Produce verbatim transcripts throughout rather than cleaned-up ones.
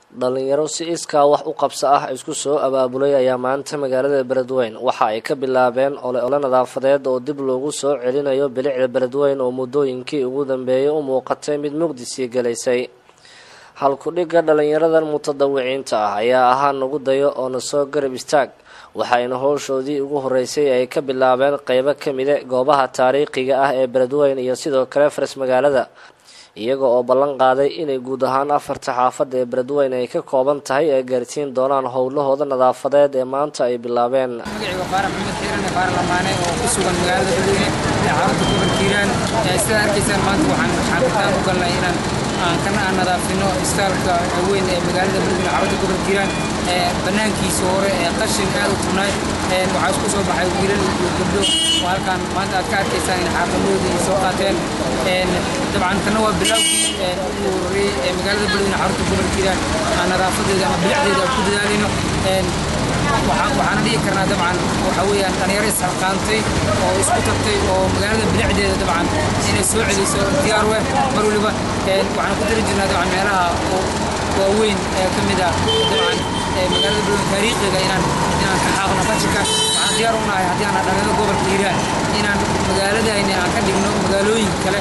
dhalinyaro si iskaa wax u qabso ah isku soo abaabulay ayaa maanta magaalada Beledweyne waxa ay ka bilaabeen ole ole nadaafadeed oo dib loogu soo celinayo bilicda Beledweyne oo muddooyinkii ugu dambeeyay u muuqatay mid mugdi sii galaysay. halku dhiga dhalinyaradan mutadawiciinta ah ayaa ahaa nagu dayo oo na soo garab istaag waxayna howshoodii ugu horeysay ay ka bilaabeen qaybo ka mid ah goobaha taariikhiga ah ee Beledweyne iyo sidoo kale faras magaalada iyaga oo ballan qaaday inay guud ahaan afarta xaafad ee Beledweyne ay ka kooban tahay ay gaarsiin doonaan howlahooda nadaafadeed ee maanta ay bilaabeen. magaciiba Faarax Maxamed Xiran ee Faarax Lamaane oo ku sugan magaalada Beledweyne ee xarunta gobolka Hiiraan sida arkaysaan maanta waxaan xaqiiqatan u galnay inaan aan kana nadaafino istaalka weyn ee magaalada Beledweyne xarunta gobolka Hiiraan ee banaankiisa hore ee qashin aad u tunay ee waxa isku soo baxay wiilal iyo gabdho oo halkan maanta aad ka arkaysaan in xaafadooda ay soo qaateen ee dabcan kana waa bilowgii ee ugu horeeyay ee magaalada Beledweyne xarunta gobolka Hiiraan aan nadaafadeeda ama bilicdeeda ku dadaalino ee waxaan waxaan dhihi karnaa dabcan waxa weeyaan dhalinyaro isxilqaantay oo isku tagtay oo magaalada bilicdeeda dabcan inay soo celiso diyaar weyn mar waliba ee waxaan ku diri jirnaa dabcan meelaha oo waaweyn ee ka mid ah dabcan ee magaalada Beledweyne taariikhiga inaan inaan ka xaqno qashinka waxaan diyaar u nahay haddii aan dhalinyarada gobolka Hiiraan inaan magaalada aan ka dhigno magaalooyin kale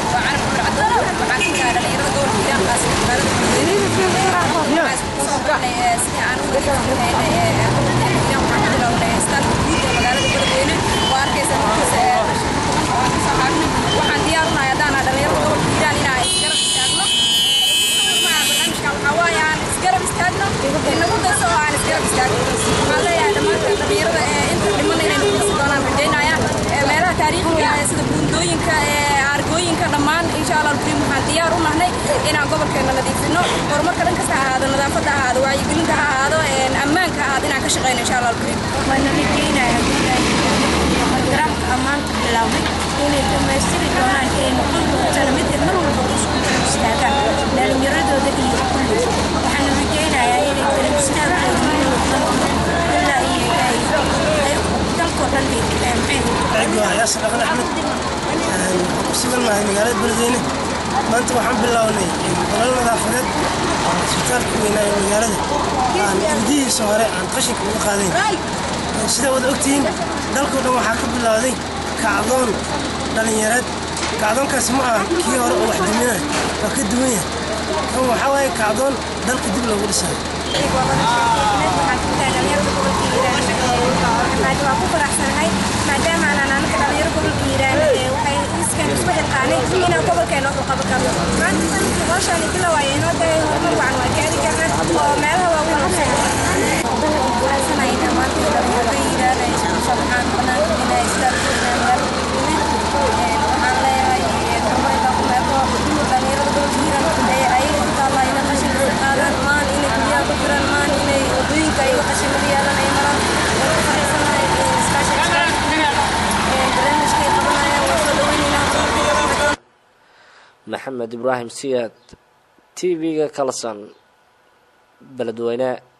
dhammaan insha Allah waxaan diyaar u nahay inaan gobolkeena nadiifino horumarka dhan kasta ahaado nadaafada ahaado wacyigelinta ahaado ammaanka ahaado inaan ka shaqeyno insha Allah waan nadiifinayaa garaafka ammaanka bilaaway inay dhammaystiri doonaan ee noqon doonto mid mar walba isku istaagaan dhalinyaradooda iyo kulli waxaan rajaynayaa inay kala istaagaan ilaa iyo ay dalka dhan ay ياسر أخنا أحمد سجل مع مجالات بلدينا ما أنت وحنا بالله قلنا نافذات سكر كوينا مجالات عن ودي صغار عن قشك وقاذين سيدا ودقتين دلكو دم حاكم بالله ذي كعضون دلنيرات كعضون كاسماء كي هرب واحد منا وكدوية هو حواي كعضون دلك دب له ورسال maadaama aan anaka dhalinyaro gobolka Hiiraan waxay iskan isku xilqaanay inaan gobolkeena u qaban karno maanta sanadkii hawshaan bila waa inoo tahay horumar wacan waa gaari karnaa oo meelaha waaweyn u soo sanayna maanta dhalinyarada Hiiraan ay isku soo baxaan banaanka inay isdalkooda waxaan leeyahay horumarka kumeerko dhalinyarada gobolka Hiiraan ay ayaga ku taalla inay qashin qaadaan maan inay guryaha ku jiraan maan inay wadooyinka ay qashin laga yeelan ay maraan محمد إبراهيم سياد تي في كالسان بلدوينة.